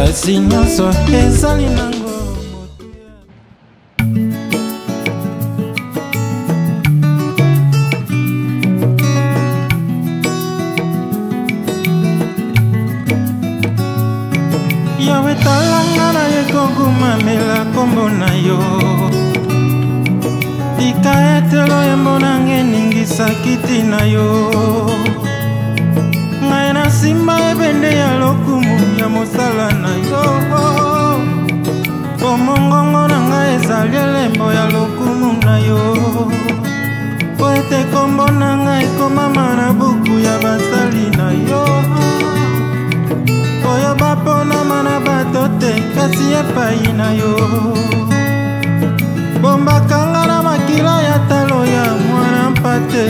kasi nyonso ezali nango. Yawe talanga na ye kogumamela kombo na yo, tika etelo yembo nange ningisa kiti na yo. Ngai na simba ebende ya lokumu ya mosala na yo, komongongo na ngai ezali elembo ya lokumu na yo. Po ete kombo na ngai komama na buku ya basali na yo, oyo baponama na bato te kasi epai na yo. Bombakanga na makila ya talo ya mwana mpate,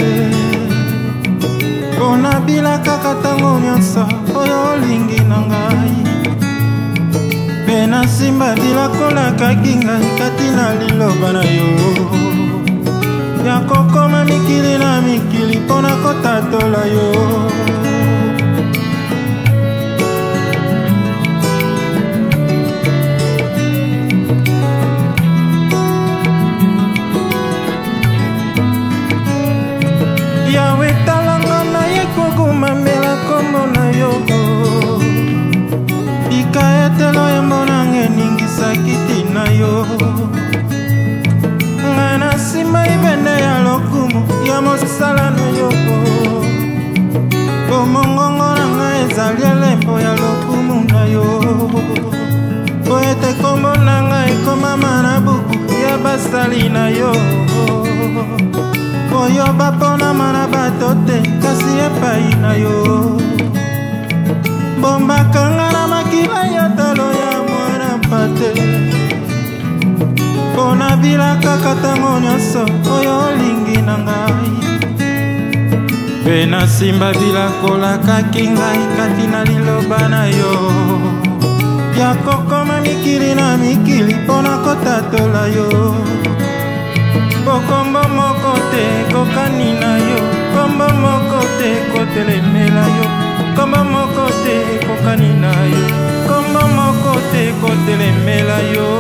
pona bila kaka tango nyonso oyo olingi na ngai. Pe na simba bila kolakaki ngai kati na liloba na yo, ya kokoma mikili na mikili pona kotatola yo. Yawe talanga na ye kogumamela kombo na yo, ika etelo yembo nange ningisa kiti na yo. Ngai na simba ibende ya lokumu ya mosala na yo, komongongo na ngai ezali elembo ya lokumu na yo. Po ete kombo na ngai komama na buku ya basali na yo, oyo baponama na bato te kasi epai na yo. Bombakanga na makila ya talo ya mwana mpate, pona bila kaka tango nyonso oyo olingi na ngai. Pe na simba bila kolakaki ngai kati na liloba na yo, ya kokoma mikili na mikili pona kotatola yo. Kombo moko te kokani na yo, kombo moko te kotelemela yo, kombo moko te kokani na yo, kombo moko te kotelemela yo.